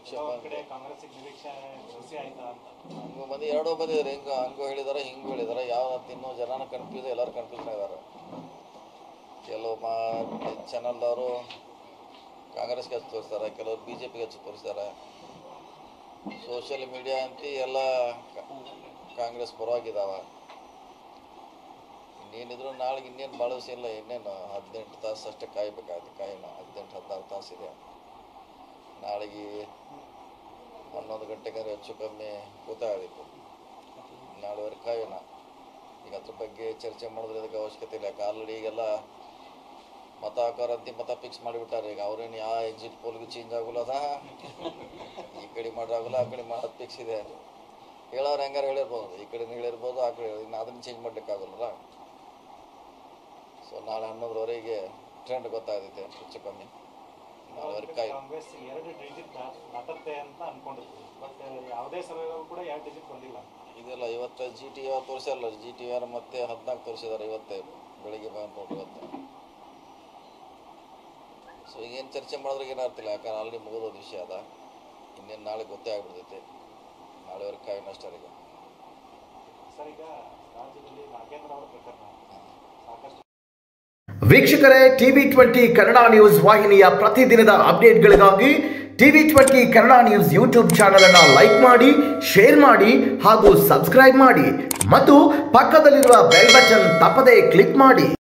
ನಿರೀಕ್ಷೆ ಹಂಗೆ ಮಂದಿ ಎರಡೂ ಬಂದಿದ್ದಾರೆ. ಹಂಗೂ ಹೇಳಿದಾರೆ, ಹಿಂಗೂ ಹೇಳಿದಾರೆ. ಯಾವ ಇನ್ನೂ ಜನನ ಕನ್ಫ್ಯೂಸ್, ಎಲ್ಲರೂ ಕನ್ಫ್ಯೂಷನ್ ಇದ್ದಾರೆ. ಕೆಲವು ಚಾನಲ್ದವರು ಕಾಂಗ್ರೆಸ್ಗೆ ಹಚ್ಚಿ ತೋರಿಸ್ತಾರೆ, ಕೆಲವರು BJPಗೆ ಹಚ್ಚಿ ತೋರಿಸ್ತಾರೆ. ಸೋಷಿಯಲ್ ಮೀಡಿಯಾ ಅಂತ ಎಲ್ಲ ಕಾಂಗ್ರೆಸ್ ಪರವಾಗಿದ್ದಾವೆ. ಇನ್ನೇನಿದ್ರು ನಾಳೆಗೆ ಇನ್ನೇನು ಭಾಳ ದಿವಸ ಇಲ್ಲ, ಇನ್ನೇನು 18 ತಾಸು ಅಷ್ಟೇ ಕಾಯಬೇಕಾಗುತ್ತೆ. ಕಾಯಿನ 18-16 ತಾಸು ಇದೆ. ನಾಳೆಗೆ 11 ಗಂಟೆಗೆ ಹೆಚ್ಚು ಕಮ್ಮಿ ಗೊತ್ತಾಗಿತ್ತು. ನಾಳೆವರೆಗೆ ಕಾಯೋಣ. ಈಗ ಅದ್ರ ಬಗ್ಗೆ ಚರ್ಚೆ ಮಾಡಿದ್ರೆ ಅದಕ್ಕೆ ಅವಶ್ಯಕತೆ ಇಲ್ಲ. ಆಲ್ರೆಡಿ ಈಗೆಲ್ಲ ಮತ ಹಾಕೋರಂತ ಮತ ಫಿಕ್ಸ್ ಮಾಡಿಬಿಟ್ಟಾರೆ. ಈಗ ಅವ್ರೇನು ಯಾವ ಎಕ್ಸಿಟ್ ಪೋಲ್ಗೂ ಚೇಂಜ್ ಆಗೋಲ್ಲ. ಅದ ಈ ಕಡೆ ಮಾಡೋಲ್ಲ, ಆ ಕಡೆ ಮಾಡೋದು ಫಿಕ್ಸ್ ಇದೆ. ಹೇಳೋರು ಹೆಂಗಾರು ಹೇಳಿರ್ಬೋದು, ಈ ಕಡೆ ಹೇಳಿರ್ಬೋದು, ಆ ಕಡೆ ಇನ್ನು ಅದನ್ನು ಚೇಂಜ್ ಮಾಡ್ಲಿಕ್ಕಾಗಲ್ಲ. ಸೊ ನಾಳೆ 11ವರೆಗೆ ಟ್ರೆಂಡ್ ಗೊತ್ತಾಗೈತೆ ಹೆಚ್ಚು ಕಮ್ಮಿ. ನಾಳೆವರೆಗೆ ಕಾಯಿ ಕಾಂಗ್ರೆಸ್ 2 ಡಿಜಿಟ್ ದಾಟುತ್ತೆ ಅಂತ ಅನ್ಕೊಂಡಿದ್ವಿ. ಬಟ್ ಯಾವುದೇ ಸಭೆಗಳು ಕೂಡ 2 ಡಿಜಿಟ್ ಬಂದಿಲ್ಲ. ಇದೆಲ್ಲ ಇವತ್ತು GTV ತೋರಿಸಲ್ಲ. GTV ಮತ್ತೆ 14 ತೋರಿಸಿದ್ದಾರೆ ಇವತ್ತೇ ಬೆಳಿಗ್ಗೆ ನೋಡ್ರಿ ಇವತ್ತು. ಸೊ ಈಗೇನು ಚರ್ಚೆ ಮಾಡಿದ್ರೆ ಏನಾಗ್ತಿಲ್ಲ, ಯಾಕಂದ್ರೆ ಆಲ್ರೆಡಿ ಮುಗಿದೋದು ವಿಷಯ ಅದ. ಇನ್ನೇನು ನಾಳೆ ಗೊತ್ತೇ ಆಗ್ಬಿಡ್ತೈತೆ. ನಾಳೆವರೆಗೆ ಕಾಯಿನ ಅಷ್ಟೇ. ಈಗ ಸರ್, ಈಗ ರಾಜ್ಯದಲ್ಲಿ ನಾಗೇಂದ್ರ ಅವರ ಪ್ರಕರಣ ಸಾಕಷ್ಟು. ವೀಕ್ಷಕರೇ, TV20 ಕನ್ನಡ ನ್ಯೂಸ್ ವಾಹಿನಿಯ ಪ್ರತಿದಿನದ ಅಪ್ಡೇಟ್ಗಳಿಗಾಗಿ TV20 Kannada news YouTube channel ಅನ್ನು ಲೈಕ್ ಮಾಡಿ, ಶೇರ್ ಮಾಡಿ ಹಾಗೂ ಸಬ್ಸ್ಕ್ರೈಬ್ ಮಾಡಿ ಮತ್ತು ಪಕ್ಕದಲ್ಲಿರುವ ಬೆಲ್ ಬಟನ್ ತಪ್ಪದೇ ಕ್ಲಿಕ್ ಮಾಡಿ.